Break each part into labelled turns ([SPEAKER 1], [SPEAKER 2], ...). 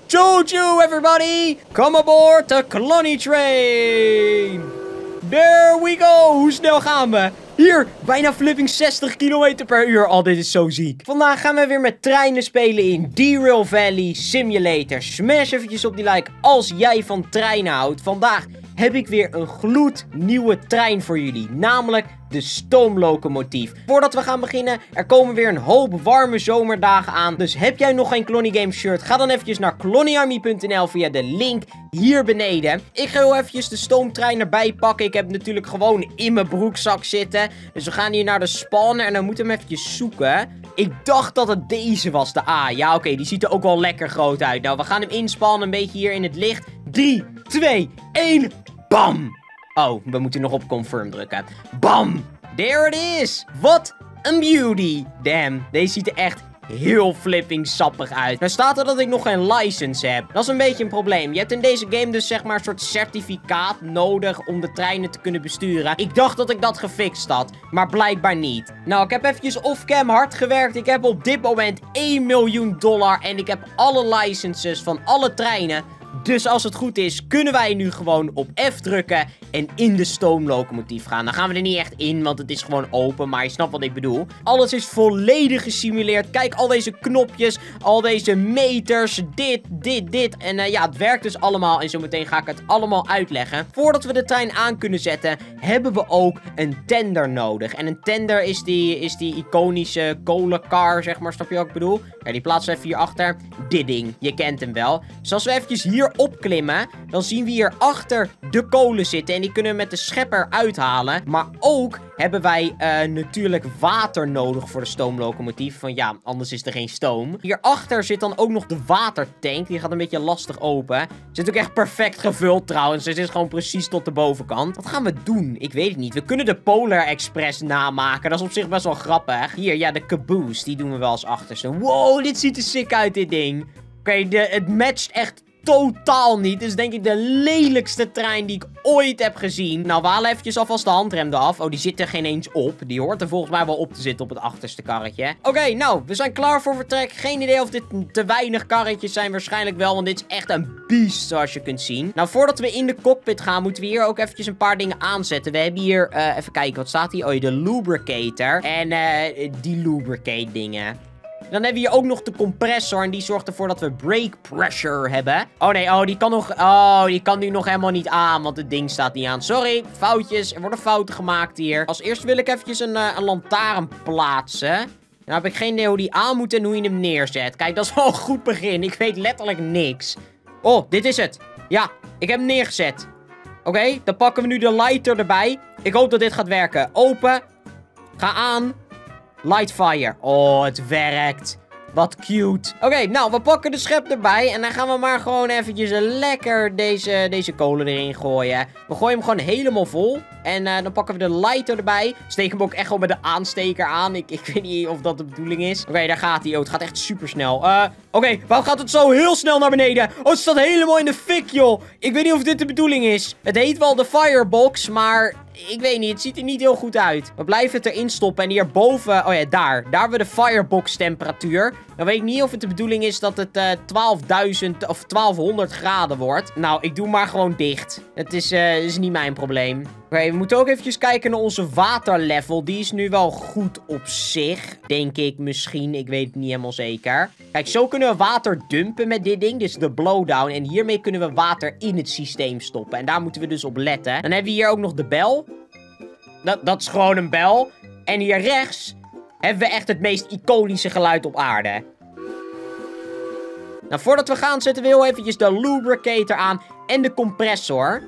[SPEAKER 1] Choo-choo, everybody! Come aboard the Clonny Train! There we go! Hoe snel gaan we? Hier, bijna flipping 60 km per uur. Oh, dit is zo ziek. Vandaag gaan we weer met treinen spelen in Derail Valley Simulator. Smash eventjes op die like als jij van treinen houdt. Vandaag heb ik weer een gloednieuwe trein voor jullie. Namelijk de stoomlocomotief. Voordat we gaan beginnen, er komen weer een hoop warme zomerdagen aan. Dus heb jij nog geen Clonny Games shirt? Ga dan eventjes naar clonnyarmy.nl via de link hier beneden. Ik ga heel eventjes de stoomtrein erbij pakken. Ik heb hem natuurlijk gewoon in mijn broekzak zitten. Dus we gaan hier naar de spawner en dan moeten we hem eventjes zoeken. Ik dacht dat het deze was, de A. Ja, oké, die ziet er ook wel lekker groot uit. Nou, we gaan hem inspannen, een beetje hier in het licht. 3, 2, 1, bam! Oh, we moeten nog op confirm drukken. Bam! There it is! Wat een beauty! Damn, deze ziet er echt heel flipping sappig uit. Nou staat er dat ik nog geen license heb. Dat is een beetje een probleem. Je hebt in deze game dus zeg maar een soort certificaat nodig om de treinen te kunnen besturen. Ik dacht dat ik dat gefixt had, maar blijkbaar niet. Nou, ik heb eventjes off-cam hard gewerkt. Ik heb op dit moment $1 miljoen en ik heb alle licenses van alle treinen. Dus als het goed is, kunnen wij nu gewoon op F drukken en in de stoomlocomotief gaan. Dan gaan we er niet echt in, want het is gewoon open, maar je snapt wat ik bedoel. Alles is volledig gesimuleerd. Kijk, al deze knopjes, al deze meters, dit. En ja, het werkt dus allemaal en zometeen ga ik het allemaal uitleggen. Voordat we de trein aan kunnen zetten, hebben we ook een tender nodig. En een tender is die iconische kolenkar, zeg maar, snap je wat ik bedoel? Ja, die plaatsen we even hierachter. Dit ding, je kent hem wel. Dus als we eventjes hier opklimmen, dan zien we hier achter de kolen zitten. En die kunnen we met de schepper uithalen. Maar ook hebben wij natuurlijk water nodig voor de stoomlocomotief. Van ja, anders is er geen stoom. Hierachter zit dan ook nog de watertank. Die gaat een beetje lastig open. Zit ook echt perfect gevuld trouwens. Dus het is gewoon precies tot de bovenkant. Wat gaan we doen? Ik weet het niet. We kunnen de Polar Express namaken. Dat is op zich best wel grappig. Hier, ja, de caboose. Die doen we wel als achterste. Wow, dit ziet er sick uit, dit ding. Oké, het matcht echt totaal niet. Dit is denk ik de lelijkste trein die ik ooit heb gezien. Nou, we halen eventjes alvast de handrem eraf. Oh, die zit er geen eens op. Die hoort er volgens mij wel op te zitten op het achterste karretje. Oké, nou, we zijn klaar voor vertrek. Geen idee of dit te weinig karretjes zijn. Waarschijnlijk wel, want dit is echt een beest, zoals je kunt zien. Nou, voordat we in de cockpit gaan, moeten we hier ook eventjes een paar dingen aanzetten. We hebben hier, even kijken, wat staat hier? Oh, de lubricator. En die lubricate dingen. Dan hebben we hier ook nog de compressor. En die zorgt ervoor dat we brake pressure hebben. Oh nee, oh, die kan nog... Oh, die kan nu nog helemaal niet aan. Want het ding staat niet aan. Sorry, foutjes. Er worden fouten gemaakt hier. Als eerst wil ik eventjes een lantaarn plaatsen. Dan heb ik geen idee hoe die aan moet en hoe je hem neerzet. Kijk, dat is wel een goed begin. Ik weet letterlijk niks. Oh, dit is het. Ja, ik heb hem neergezet. Oké, dan pakken we nu de lighter erbij. Ik hoop dat dit gaat werken. Open. Ga aan. Light fire. Oh, het werkt. Wat cute. Oké, nou, we pakken de schep erbij. En dan gaan we maar gewoon eventjes lekker deze kolen erin gooien. We gooien hem gewoon helemaal vol. En dan pakken we de lighter erbij. Steken hem ook echt gewoon met de aansteker aan. Ik weet niet of dat de bedoeling is. Oké, daar gaat hij. Oh, het gaat echt super snel. Oké, waarom gaat het zo heel snel naar beneden? Oh, het staat helemaal in de fik, joh. Ik weet niet of dit de bedoeling is. Het heet wel de firebox, maar ik weet niet. Het ziet er niet heel goed uit. We blijven het erin stoppen. En hierboven, oh ja, daar hebben we de firebox temperatuur. Dan weet ik niet of het de bedoeling is dat het 12.000 of 1200 graden wordt. Nou, ik doe maar gewoon dicht. Het is niet mijn probleem. Oké, we moeten ook eventjes kijken naar onze waterlevel. Die is nu wel goed op zich. Denk ik misschien. Ik weet het niet helemaal zeker. Kijk, zo kunnen we water dumpen met dit ding. Dit is de blowdown. En hiermee kunnen we water in het systeem stoppen. En daar moeten we dus op letten. Dan hebben we hier ook nog de bel. Dat is gewoon een bel. En hier rechts hebben we echt het meest iconische geluid op aarde. Nou, voordat we gaan zetten we heel eventjes de lubricator aan en de compressor.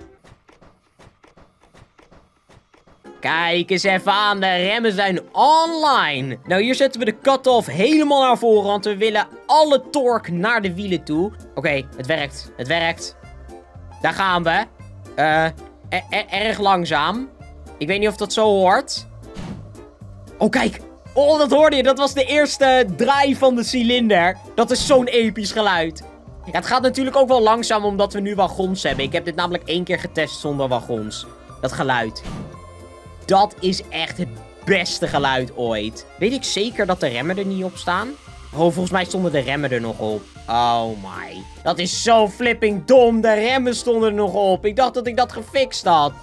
[SPEAKER 1] Kijk eens even aan, de remmen zijn online. Nou, hier zetten we de cut-off helemaal naar voren, want we willen alle torque naar de wielen toe. Oké, het werkt. Het werkt. Daar gaan we. Erg langzaam. Ik weet niet of dat zo hoort. Oh, kijk. Oh, dat hoorde je. Dat was de eerste draai van de cilinder. Dat is zo'n episch geluid. Ja, het gaat natuurlijk ook wel langzaam, omdat we nu wagons hebben. Ik heb dit namelijk 1 keer getest zonder wagons. Dat geluid. Dat is echt het beste geluid ooit. Weet ik zeker dat de remmen er niet op staan? Oh, volgens mij stonden de remmen er nog op. Oh my. Dat is zo flipping dom. De remmen stonden er nog op. Ik dacht dat ik dat gefixt had.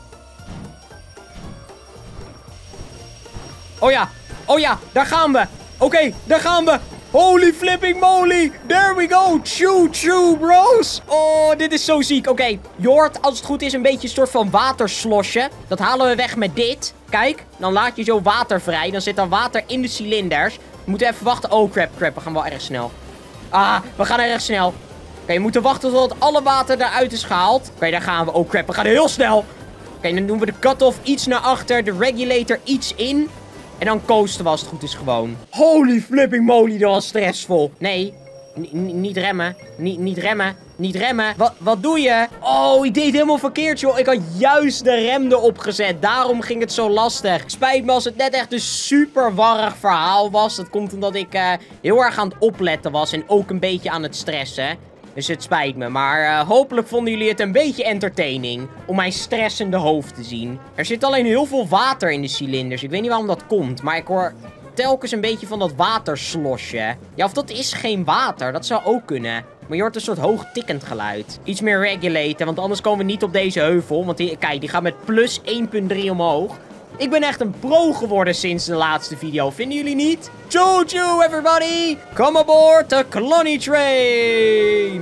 [SPEAKER 1] Oh ja. Oh ja, daar gaan we. Oké, daar gaan we. Holy flipping moly. There we go. Choo choo, bros. Oh, dit is zo ziek. Oké, je hoort als het goed is een beetje een soort van waterslosje. Dat halen we weg met dit. Kijk, dan laat je zo water vrij. Dan zit er water in de cilinders. We moeten even wachten. Oh, crap. We gaan wel erg snel. Ah, we gaan erg snel. Oké, we moeten wachten tot alle water eruit is gehaald. Oké, daar gaan we. Oh, crap. We gaan heel snel. Oké, dan doen we de cut-off iets naar achter. De regulator iets in. En dan coasten we als het goed is gewoon. Holy flipping moly, dat was stressvol. Nee, niet remmen. Niet remmen. Niet remmen. Wat doe je? Oh, ik deed het helemaal verkeerd, joh. Ik had juist de rem erop gezet. Daarom ging het zo lastig. Spijt me als het net echt een super warrig verhaal was. Dat komt omdat ik heel erg aan het opletten was. En ook een beetje aan het stressen. Dus het spijt me, maar hopelijk vonden jullie het een beetje entertaining om mijn stressende hoofd te zien. Er zit alleen heel veel water in de cilinders. Ik weet niet waarom dat komt, maar ik hoor telkens een beetje van dat waterslosje. Ja, of dat is geen water, dat zou ook kunnen. Maar je hoort een soort hoog tikkend geluid. Iets meer regulaten, want anders komen we niet op deze heuvel. Want kijk, die gaat met plus 1,3 omhoog. Ik ben echt een pro geworden sinds de laatste video, vinden jullie niet? Choo choo everybody! Come aboard the Kalani Train!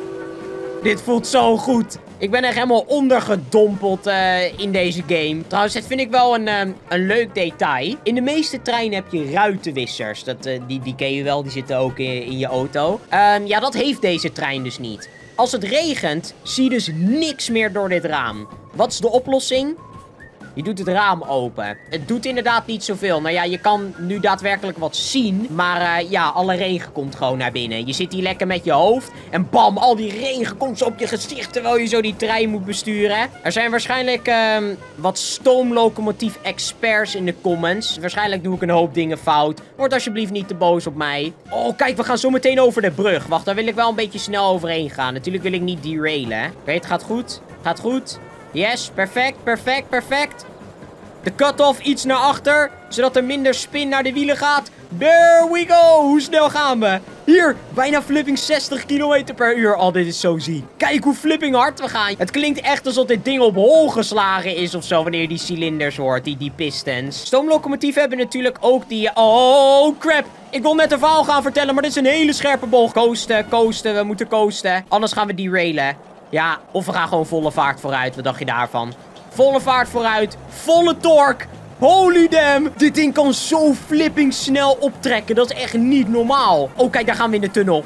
[SPEAKER 1] Dit voelt zo goed. Ik ben echt helemaal ondergedompeld in deze game. Trouwens, dit vind ik wel een leuk detail. In de meeste treinen heb je ruitenwissers. Die ken je wel, die zitten ook in je auto. Ja, dat heeft deze trein dus niet. Als het regent, zie je dus niks meer door dit raam. Wat is de oplossing? Je doet het raam open. Het doet inderdaad niet zoveel. Nou ja, je kan nu daadwerkelijk wat zien. Maar ja, alle regen komt gewoon naar binnen. Je zit hier lekker met je hoofd. En bam, al die regen komt zo op je gezicht terwijl je zo die trein moet besturen. Er zijn waarschijnlijk wat stoomlocomotief experts in de comments. Waarschijnlijk doe ik een hoop dingen fout. Word alsjeblieft niet te boos op mij. Oh, kijk, we gaan zo meteen over de brug. Wacht, daar wil ik wel een beetje snel overheen gaan. Natuurlijk wil ik niet derailen. Oké, het gaat goed. Gaat goed. Yes, perfect. De cut-off iets naar achter, zodat er minder spin naar de wielen gaat. There we go! Hoe snel gaan we? Hier, bijna flipping 60 km per uur. Oh, dit is zo ziek. Kijk hoe flipping hard we gaan. Het klinkt echt alsof dit ding op hol geslagen is of zo, wanneer je die cilinders hoort, die pistons. Stoomlocomotieven hebben natuurlijk ook die... Oh, crap! Ik wil net een verhaal gaan vertellen, maar dit is een hele scherpe bocht. Coasten, we moeten coasten. Anders gaan we derailen. Ja, of we gaan gewoon volle vaart vooruit. Wat dacht je daarvan? Volle vaart vooruit. Volle torque. Holy damn. Dit ding kan zo flipping snel optrekken. Dat is echt niet normaal. Oh, kijk, daar gaan we in de tunnel.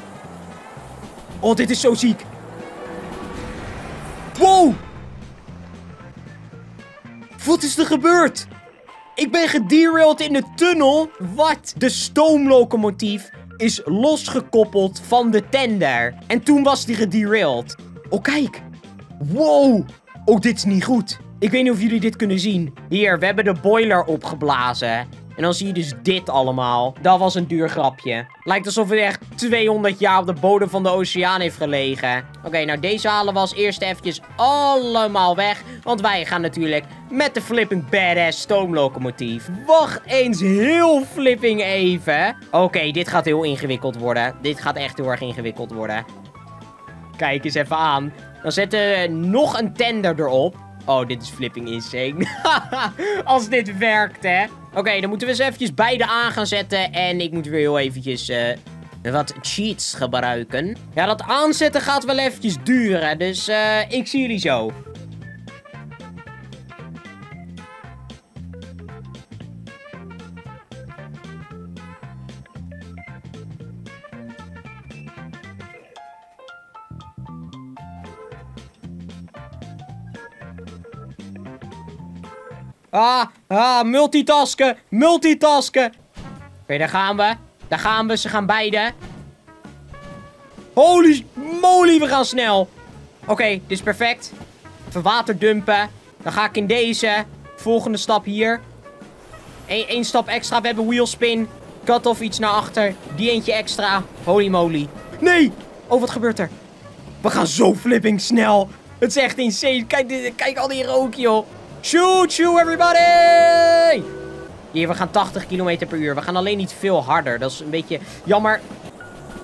[SPEAKER 1] Oh, dit is zo ziek. Wow. Wat is er gebeurd? Ik ben gederailed in de tunnel. Wat? De stoomlocomotief is losgekoppeld van de tender. En toen was die gederailed. Oh, kijk. Wow. Oh, dit is niet goed. Ik weet niet of jullie dit kunnen zien. Hier, we hebben de boiler opgeblazen. En dan zie je dus dit allemaal. Dat was een duur grapje. Lijkt alsof het echt 200 jaar op de bodem van de oceaan heeft gelegen. Oké, nou deze halen we als eerste eventjes allemaal weg. Want wij gaan natuurlijk met de flipping badass stoomlocomotief. Wacht eens heel flipping even. Oké, dit gaat heel ingewikkeld worden. Dit gaat echt heel erg ingewikkeld worden. Kijk eens even aan. Dan zetten we nog een tender erop. Oh, dit is flipping insane. Als dit werkt, hè. Oké, dan moeten we eens eventjes beide aan gaan zetten. En ik moet weer heel eventjes wat cheats gebruiken. Ja, dat aanzetten gaat wel eventjes duren. Dus ik zie jullie zo. Multitasken. Oké, daar gaan we. Ze gaan beide. Holy moly, we gaan snel. Oké, dit is perfect. Even water dumpen. Dan ga ik in deze. Volgende stap hier. Eén stap extra. We hebben wheelspin. Cut-off iets naar achter. Die eentje extra. Holy moly. Nee! Oh, wat gebeurt er? We gaan zo flipping snel. Het is echt insane. Kijk al die rook, joh. Shoot, everybody! Hier, we gaan 80 km per uur. We gaan alleen niet veel harder. Dat is een beetje jammer.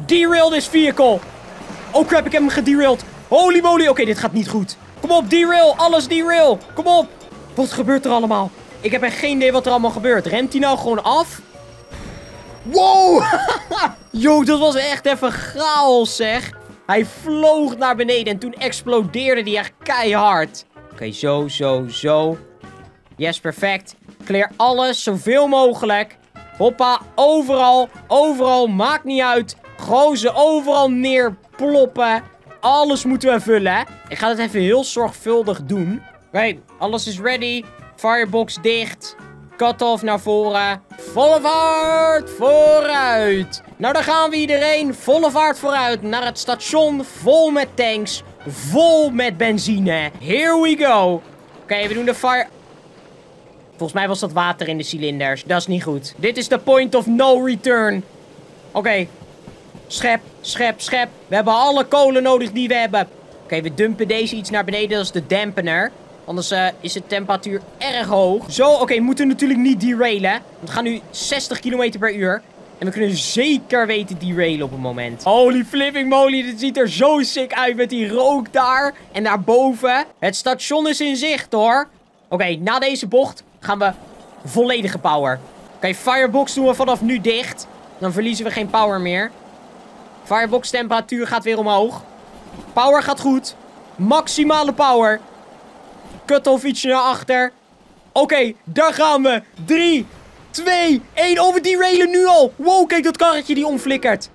[SPEAKER 1] Derail this vehicle. Oh crap, ik heb hem gederailed. Holy moly. Oké, dit gaat niet goed. Kom op, derail. Alles derail. Kom op. Wat gebeurt er allemaal? Ik heb echt geen idee wat er allemaal gebeurt. Remt hij nou gewoon af? Wow. Yo, dat was echt even chaos, zeg. Hij vloog naar beneden en toen explodeerde hij echt keihard. Oké, zo. Yes, perfect. Clear alles, zoveel mogelijk. Hoppa, overal, maakt niet uit. Gozer, overal neerploppen. Alles moeten we vullen. Ik ga het even heel zorgvuldig doen. Oké, alles is ready. Firebox dicht. Cut-off naar voren. Volle vaart vooruit. Nou, dan gaan we iedereen volle vaart vooruit naar het station. Vol met tanks. Vol met benzine. Here we go. Oké, we doen de fire... Volgens mij was dat water in de cilinders. Dat is niet goed. Dit is de point of no return. Oké. Schep. We hebben alle kolen nodig die we hebben. Oké, we dumpen deze iets naar beneden. Dat is de dampener. Anders is de temperatuur erg hoog. Zo, oké, we moeten natuurlijk niet derailen. Want we gaan nu 60 km per uur. En we kunnen zeker weten derailen op het moment. Holy flipping moly, dit ziet er zo sick uit met die rook daar. En daarboven. Het station is in zicht, hoor. Oké, na deze bocht gaan we volledige power. Oké, firebox doen we vanaf nu dicht. Dan verliezen we geen power meer. Firebox temperatuur gaat weer omhoog. Power gaat goed. Maximale power. Cut-off ietsje naar achter. Oké, daar gaan we. 3, 2, 1. Oh, we derailen nu al. Wow, kijk dat karretje die omflikkert.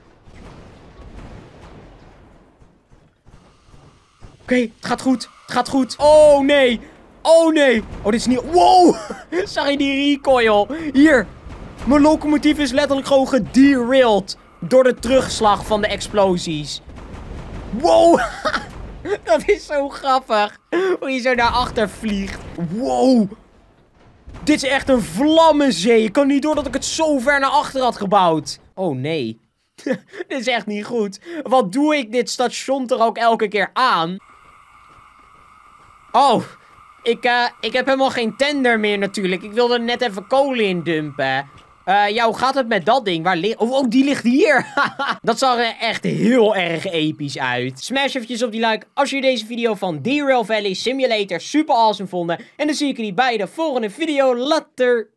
[SPEAKER 1] Oké, het gaat goed. Oh, nee. Oh, dit is niet... Wow. Zag je die recoil? Hier. Mijn locomotief is letterlijk gewoon gederailed. Door de terugslag van de explosies. Wow. Dat is zo grappig. Hoe je zo naar achter vliegt. Wow. Dit is echt een vlammenzee. Ik kan niet door dat ik het zo ver naar achter had gebouwd. Oh nee. Dit is echt niet goed. Wat doe ik dit station toch ook elke keer aan? Oh. Ik heb helemaal geen tender meer natuurlijk. Ik wilde net even kolen in dumpen. Ja, hoe gaat het met dat ding? Waar ligt... Oh, die ligt hier. Dat zag er echt heel erg episch uit. Smash eventjes op die like als jullie deze video van Derail Valley Simulator super awesome vonden. En dan zie ik jullie bij de volgende video. Later.